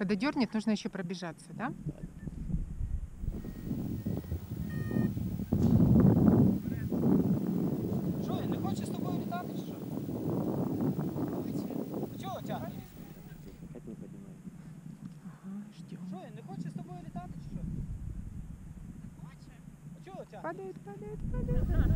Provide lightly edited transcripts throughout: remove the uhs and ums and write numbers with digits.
Когда дернет, нужно еще пробежаться, да? Що, не хочеш з тобою літати, чи що? А чого тягне? Ага, ждем. Що, не хочеш з тобою літати, чи що? Хоче. А чого тягне? Падает, падает, падает.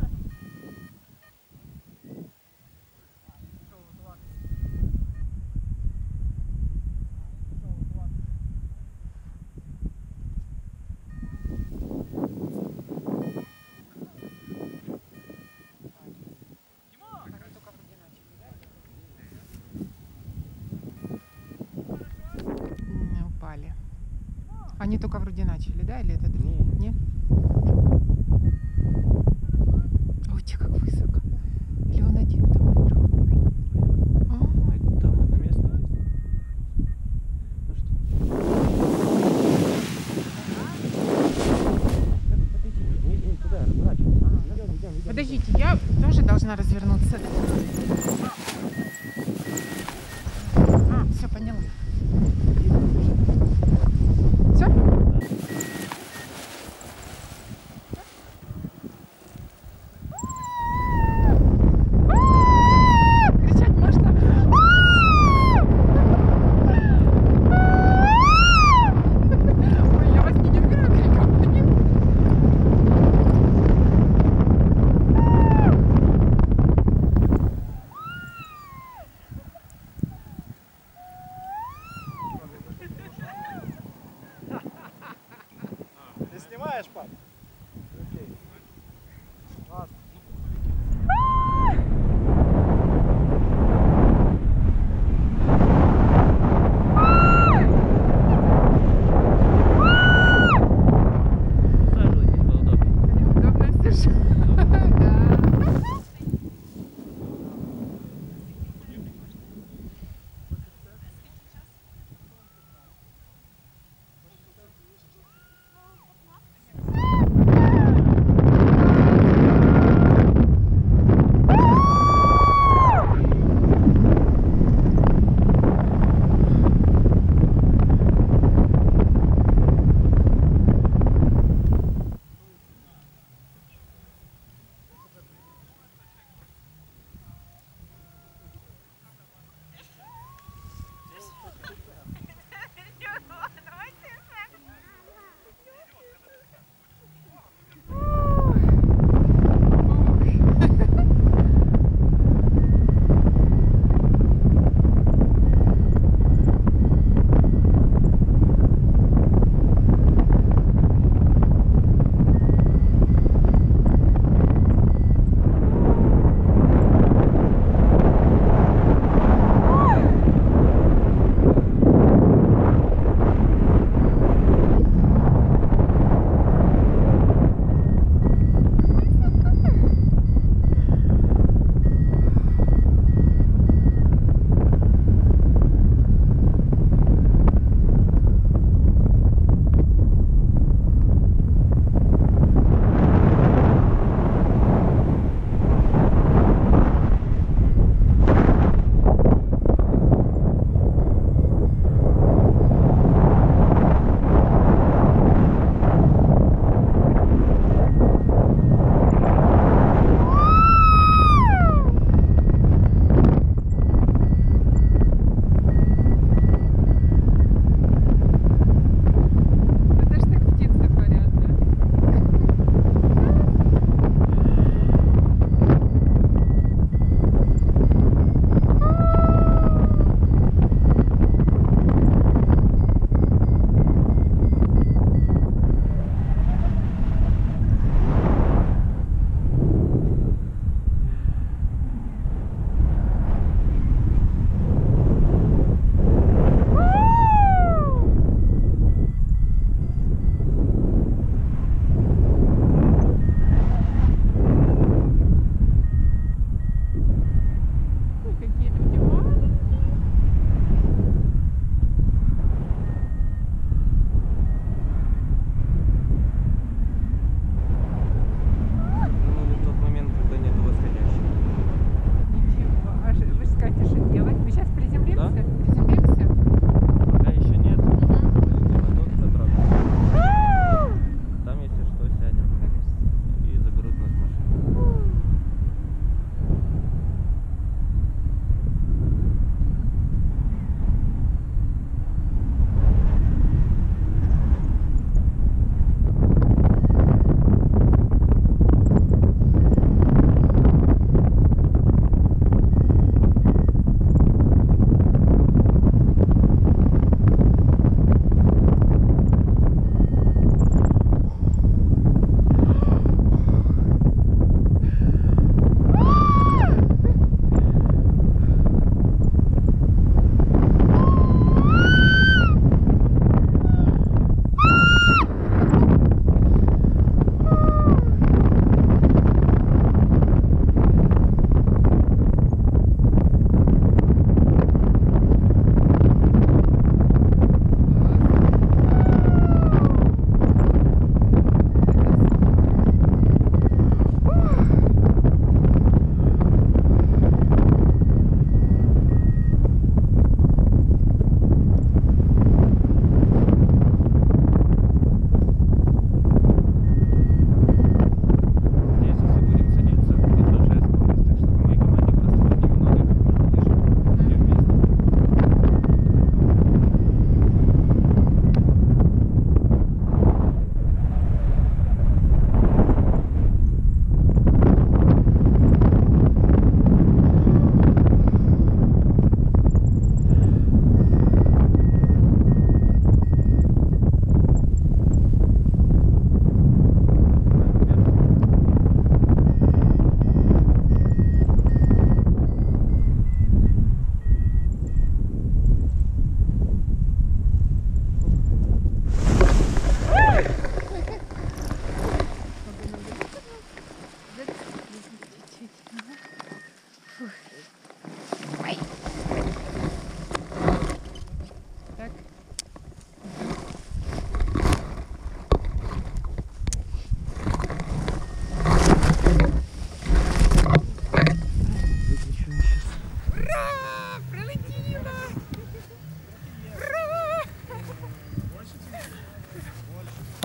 Упали. Они только вроде начали, да? Или это другие? Нет? Ой, те как высоко. Или он один там наверху? Там одно место есть. Ну что? Туда разворачивайся. Подождите, я тоже должна развернуться. Все, поняла. Все? Кричать можно? Ой, я вас не нервирую криком.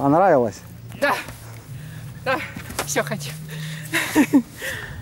Понравилось? Да. Да. Все хочу.